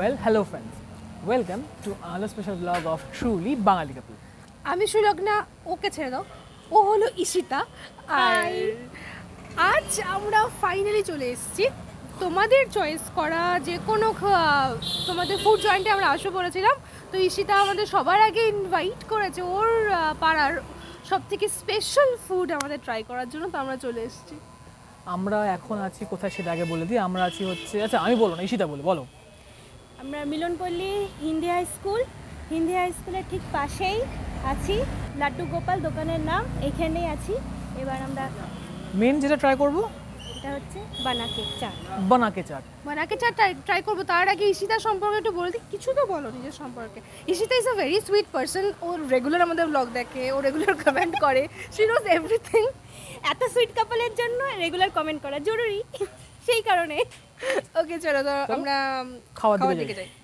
Well, hello friends. Welcome to another special vlog of truly Bangali couple. আমি সুলগ্না, ওকে ছেড়ে দাও। ও হলো ঈশিতা। আর আজ আমরা ফাইনালি চলে এসেছি তোমাদের চয়েস করা যে কোনো তোমাদের ফুড জয়েন্টে আমরা আসবো বলেছিলাম। তো ঈশিতা আমাদের সবার আগে ইনভাইট করেছে ওর পাড়ার সবথেকে স্পেশাল ফুড আমাদের ট্রাই করার জন্য। তো আমরা চলে এসেছি। আমরা এখন আছি কোথায় সেটা আগে বলে দিই। আমরা আছি হচ্ছে, আচ্ছা আমি বলো না, ঈশিতা বলো। আমরা মিলনপল্লী হিন্দি হাই স্কুলের ঠিক পাশেই আছি। লাড্ডু গোপাল দোকানের নাম, এখানেই আছি। এবার আমরা মেন যেটা ট্রাই করব এটা হচ্ছে বানাকে চাট। বানাকে চাট ট্রাই করবো। তার আগে ঈশিতা সম্পর্কে একটু বলে দিই। কিছু তো বলো নিজের সম্পর্কে। Ishita is a very sweet person. ও রেগুলার আমাদের ব্লগ দেখে, ও রেগুলার কমেন্ট করে, শি নোজ এভরিথিং। এত সুইট কাপলের জন্য রেগুলার কমেন্ট করা জরুরি, সেই কারণে। ওকে চলো তো আমরা খাওয়ার দিকে যাই।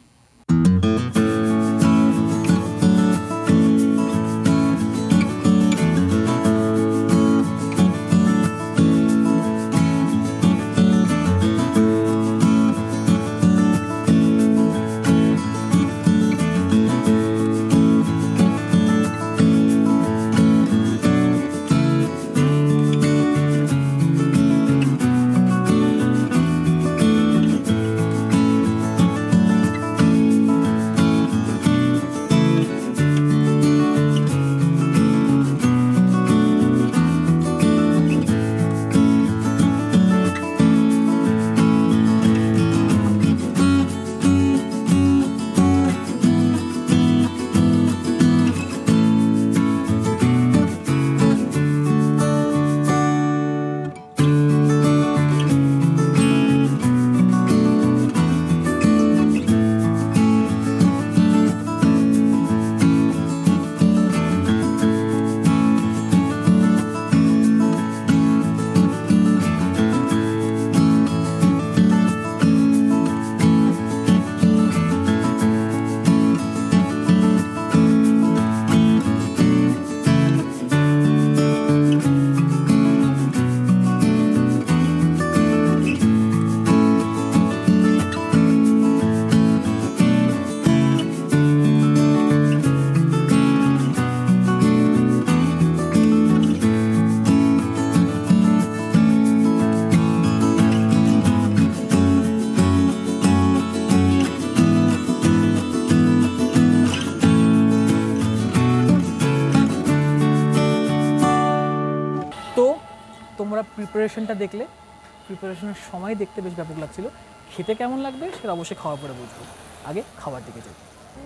তোমরা প্রিপারেশনটা দেখলে, প্রিপারেশনের সময় দেখতে বেশ ব্যাপক লাগছিল। খেতে কেমন লাগবে সেটা অবশ্যই খাওয়ার পরে বুঝবো। আগে খাবার দিকে যাই।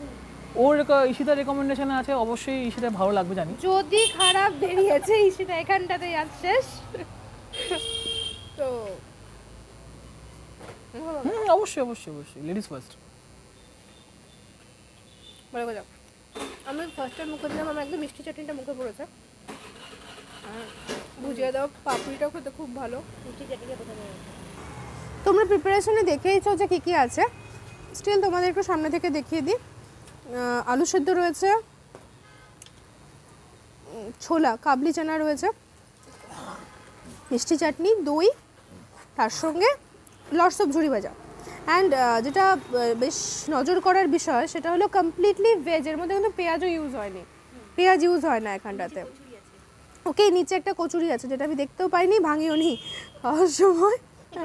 ওর ঈশিতার রেকমেন্ডেশন আছে, অবশ্যই ঈশিতা ভালো লাগবে জানি। যদি খারাপ বেরিয়েছে ঈশিতা এখানটাতেই আজ শেষ। তো অবশ্যই লেডিস ফার্স্ট। বলে যাও। আমি ফার্স্ট টাইম মুখে দিলাম, আমার একদম মিষ্টি চাটনিটা মুখে পড়েছে। বুঝিয়ে দাও, পাপড়িটাও খেতে খুব ভালো। মিষ্টি চাটনিটা কোথায়? তোমরা প্রিপারেশনে দেখেইছো যে কী কী আছে। স্টিল তোমাদের একটু সামনে থেকে দেখিয়ে দিই। আলু সেদ্ধ রয়েছে, ছোলা কাবলি চানা রয়েছে, মিষ্টি চাটনি, দই, তার সঙ্গে লটস অফ ঝুরি ভাজা। অ্যান্ড যেটা বেশ নজর করার বিষয় সেটা হলো কমপ্লিটলি ভেজ। এর মধ্যে কিন্তু পেঁয়াজও ইউজ হয়নি, পেঁয়াজ ইউজ হয় না এখানটাতে। ওকে, নিচে একটা কচুরি আছে যেটা আমি দেখতেও পাইনি, ভাঙিও নি খাওয়ার সময়।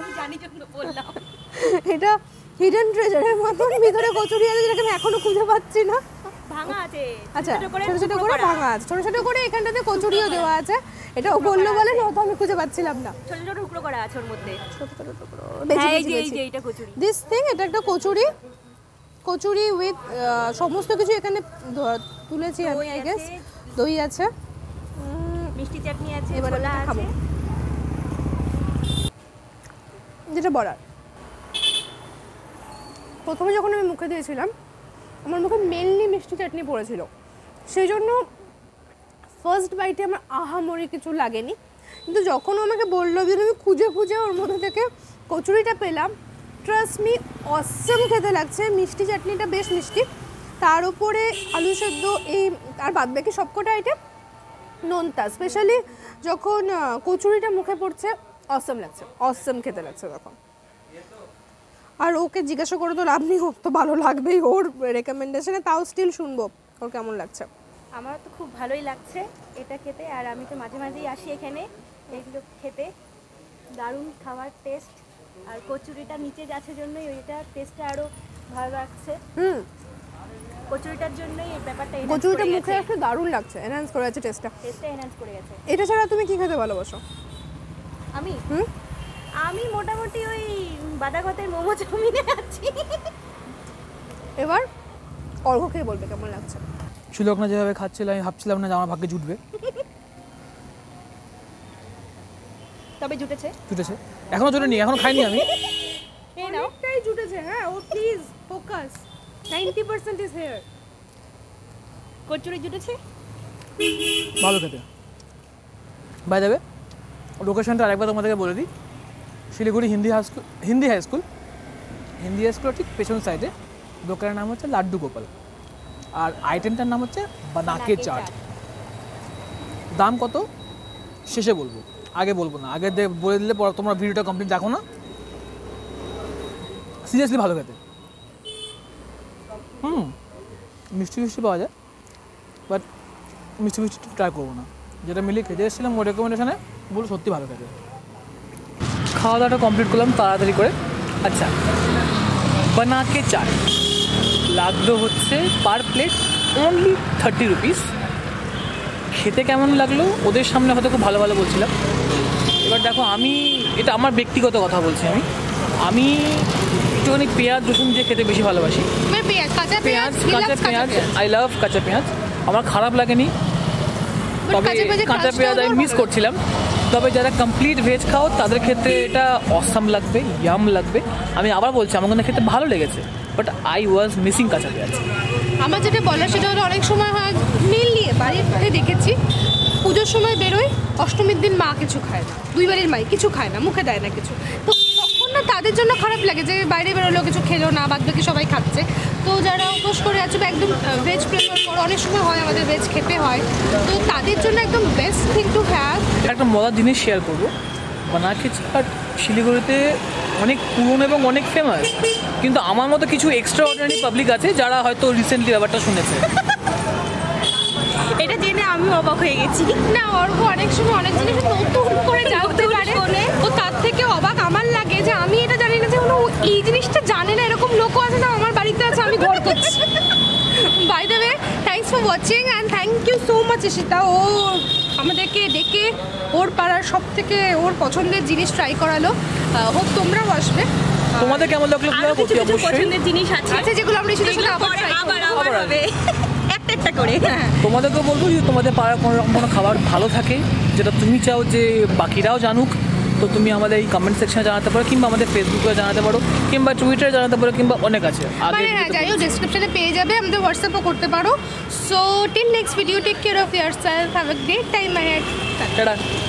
এটা হিডেন ট্রেজারের মতন ভিতরে কচুরি আছে যেটাকে আমি এখনো খুঁজে পাচ্ছি না। ভাঙা আছে, আচ্ছা ছোট করে ভাঙা আছে, ছোট করে এখানটাতে কচুরিও দেওয়া আছে। এটা ও বললো বলে না, তো আমি খুঁজে পাচ্ছিলাম না। ছোট টুকরো করা আছে ওর মধ্যে, ছোট টুকরো। এই যে এটা কচুরি, দিস থিং, এটা একটা কচুরি উইথ সমস্ত কিছু এখানে তুলেছি আমি, আই গেস। দই আছে, মিষ্টি চাটনি আছে, এবার ছোলা আছে, যেটা বলার। প্রথমে যখন আমি মুখে দিয়েছিলাম আমার মুখে মেনলি মিষ্টি চাটনি পড়েছিল, সেই জন্য ফার্স্ট বাইটে আমার আহামরি কিছু লাগেনি। কিন্তু যখন আমাকে বললো যে আমি খুঁজে ওর মধ্যে থেকে কচুরিটা পেলাম, ট্রাস্ট মি অসম খেতে লাগছে। মিষ্টি চাটনিটা বেশ মিষ্টি, তার উপরে আলু সেদ্ধ, এই আর বাদবাকি সবকটা আইটেম নোনতা। স্পেশালি যখন কচুরিটা মুখে পড়ছে অসম লাগছে, অসম খেতে লাগছে তখন। আর ওকে জিজ্ঞাসা করে তো লাভ নেই, ওর তো ভালো লাগবেই ওর রেকমেন্ডেশনে, তাও স্টিল শুনবো ওর কেমন লাগছে। আমার তো খুব ভালোই লাগছে এটা খেতে, আর আমি তো মাঝে মাঝেই আসি এখানে এগুলো খেতে। দারুণ খাবার টেস্ট, আর কচুরিটা নিচে যাচ্ছে জন্যই ওইটা টেস্টটা আরও ভালো লাগছে। কচুরিটার জন্যই এই ব্যাপারটা কচুরিটা মুখে একটা দারুণ লাগছে, এনহ্যান্স করে গেছে টেস্টটা এনহ্যান্স করে গেছে। এটা ছাড়া তুমি কি খেতে ভালোবাসো? আমি মোটামুটি ওই বাদাঘাটের মোমো চাউমিনে আছি। এবার অর্ঘ্য খেয়ে বলবে কেমন লাগছে। সুলোক না যেভাবে খাচ্ছিল আমি ভাবছিলাম না যে আমার ভাগ্যে জুটবে, তবে জুটেছে। এখনো জুটেনি, এখনো খাইনি আমি। অনেকটাই জুটেছে। হ্যাঁ ও please focus, 90% is here. Kachori জুটেছে, ভালো খেতে। বাই দ্য ওয়ে লোকেশনটা আরেকবার তোমাদেরকে বলে দিই, শিলিগুড়ি হিন্দি হাই স্কুলের ঠিক পেছন সাইডে দোকানের নাম হচ্ছে লাড্ডু গোপাল, আর আইটেমটার নাম হচ্ছে বানাকে চাট। দাম কত শেষে বলবো, আগে বলবো না। আগে বলে দিলে পরে তোমরা ভিডিওটা কমপ্লিট দেখো না। সিরিয়াসলি ভালো খেতে। মিষ্টি পাওয়া যায়, বাট মিষ্টি ট্রাই করবো না। যেটা মিলিয়ে খেতে এসেছিলাম ওর রেকমেন্ডেশনে, বলো সত্যি ভালো খেতে। খাওয়া দাওয়াটা কমপ্লিট করলাম তাড়াতাড়ি করে। আচ্ছা, বানাকে চাট লাগলো হচ্ছে পার প্লেট অনলি 30 রুপিস। খেতে কেমন লাগলো ওদের সামনে হয়তো খুব ভালো বলছিলাম। এবার দেখো, আমি এটা আমার ব্যক্তিগত কথা বলছি, আমি একটুখানি পেঁয়াজ রসুন দিয়ে খেতে বেশি ভালোবাসি। কাঁচা পেঁয়াজ আই লাভ কাঁচা পেঁয়াজ, আমার খারাপ লাগেনি। তবে কাঁচা পেঁয়াজ আমি মিস করছিলাম। তবে যারা কমপ্লিট ভেজ খাও তাদের ক্ষেত্রে এটা অসাম লাগবে, ইয়াম লাগবে। আমি আবার বলছি আমার কিন্তু খেতে ভালো লেগেছে, বাট আই ওয়াজ মিসিং কাঁচা পেঁয়াজ। আমার যেটা বলার সেটা হলো, অনেক সময় হয় মিল নিয়ে বাড়িতে দেখেছি পুজোর সময় বেরোয়, অষ্টমীর দিন মা কিছু খায় না, দুই বাড়ির মাই কিছু খায় না, মুখে দেয় না কিছু, তো তখন না তাদের জন্য খারাপ লাগে যে বাইরে বেরোলো কিছু খেলো না, বাদ বাকি সবাই খাচ্ছে। তো যারা উপোস করে আছে বা একদম ভেজ প্রেফার করো, অনেক সময় হয় আমাদের ভেজ খেতে হয়, তো তাদের জন্য একদম বেস্ট থিং টু হ্যাভ। একটা মজার জিনিস শেয়ার করবো, বানাকে চাট শিলিগুড়িতে অনেক পুরনো এবং অনেক ফেমাস, কিন্তু আমার মতো কিছু এক্সট্রা অর্ডিনারি পাবলিক আছে যারা হয়তো রিসেন্টলি ব্যাপারটা শুনেছে। এটা জেনে আমি অবাক হয়ে গেছি। না, অর্ঘ্য অনেক সময় অনেক জিনিস নতুন করে জানতে পারে, ও তার থেকে অবাক আমার লাগে যে আমি এটা জানি না যে ও এই জিনিসটা জানে না, এরকম লোকও আছে না আমার বাড়িতে আছে, আমি গর্ব করছি। By the way, thanks for watching and thank you so much Ishita, ও আমাদেরকে ডেকে ওর পাড়ার সব থেকে ওর পছন্দের জিনিস ট্রাই করালো। হোপ তোমরাও আসবে। তোমাদের কেমন লাগলো পছন্দের জিনিস আছে যেগুলো আমরা ঈশিতার সাথে আবার হবে একটা করে। তোমাদেরকেও বলবো যদি তোমাদের পাড়ার কোনো খাবার ভালো থাকে যেটা তুমি চাও যে বাকিরাও জানুক, তো তুমি আমাদের এই কমেন্ট সেকশনে জানাতে পারো, কিংবা আমাদের ফেসবুকে জানাতে পারো, কিংবা টুইটারে জানাতে পারো, কিংবা অনেক আছে যাই হোক ডেসক্রিপশনে পেয়ে যাবে, আমাদের হোয়াটসঅ্যাপও করতে পারো। So till next video, take care of yourself, have a great time ahead. Tata.